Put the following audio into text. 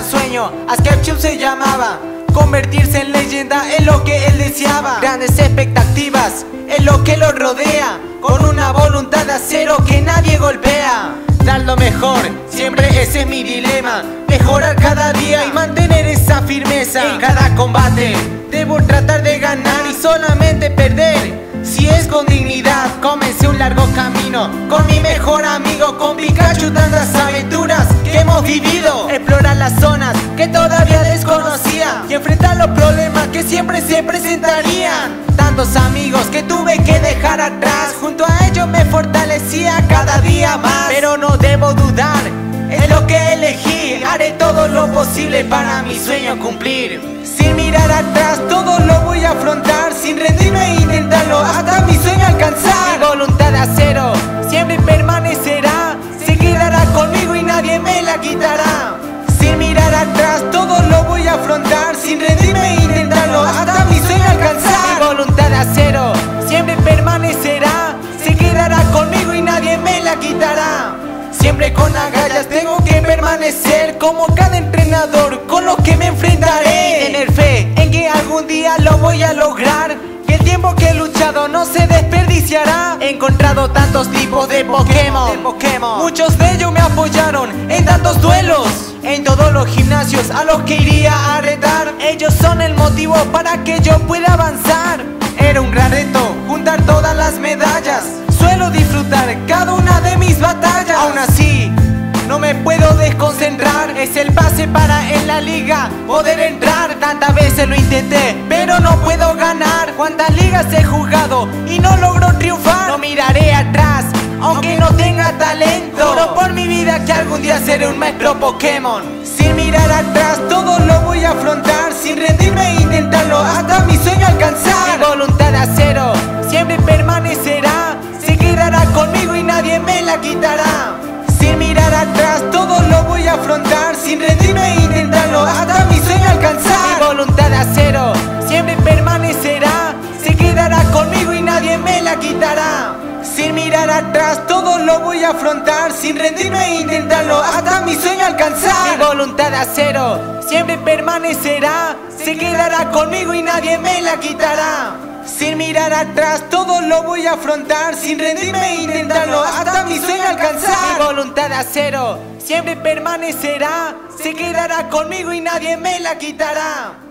gran sueño, Ketchup se llamaba. Convertirse en leyenda es lo que él deseaba. Grandes expectativas es lo que lo rodea, con una voluntad de acero que nadie golpea. Dar lo mejor, siempre ese es mi dilema. Mejorar cada día y mantener esa firmeza. En cada combate debo tratar de ganar y solamente perder si es con dignidad. Comencé un largo camino con mi mejor amigo, con Pikachu, tantas aventuras que hemos vivido. Explorar las zonas que todavía desconocía y enfrentar los problemas que siempre se presentarían. Tantos amigos que tuve que dejar atrás, junto a ellos me fortalecía cada día más. Pero no debo dudar, es lo que elegí. Haré todo lo posible para mi sueño cumplir. Sin mirar atrás, todo lo voy a afrontar, sin rendirme e intentarlo hasta mi sueño alcanzar. Mi voluntad de acero siempre permanecerá, se quedará conmigo y nadie me la quitará. Sin mirar atrás, todo lo voy a afrontar, sin rendirme e intentarlo hasta mi sueño alcanzar. Mi voluntad de acero siempre permanecerá, se quedará conmigo y nadie me la quitará. Siempre con agallas tengo que permanecer, como cada entrenador con lo que me enfrentaré. Tener fe en que algún día lo voy a lograr, que el tiempo que he luchado no se desperdiciará. He encontrado tantos tipos de Pokémon, muchos de ellos me apoyaron en tantos duelos. En todos los gimnasios a los que iría a retar, ellos son el motivo para que yo pueda avanzar. Era un gran reto juntar todas las medallas, suelo disfrutar cada una de mis batallas. Aún así no me puedo desconcentrar, es el pase para en la liga poder entrar. Tantas veces lo intenté, pero no puedo ganar. Cuántas ligas he jugado y no logro triunfar. No miraré atrás, aunque no tenga talento. Juro por mi vida que algún día seré un maestro Pokémon. Sin mirar atrás, todo lo voy a afrontar, sin rendirme e intentarlo hasta mi sueño alcanzar. Mi voluntad de acero siempre permanecerá, se quedará conmigo y nadie me la quitará. Sin mirar atrás, todo lo voy a afrontar, sin rendirme e intentarlo hasta mi sueño alcanzar. Mi voluntad de acero siempre permanecerá, se quedará conmigo y nadie me la quitará. Sin mirar atrás, todo lo voy a afrontar, sin rendirme e intentarlo hasta mi sueño alcanzar. Mi voluntad de acero siempre permanecerá, se quedará conmigo y nadie me la quitará. Sin mirar atrás, todo lo voy a afrontar, sin rendirme e intentarlo hasta mi sueño alcanzar. Mi voluntad de acero siempre permanecerá, se quedará conmigo y nadie me la quitará.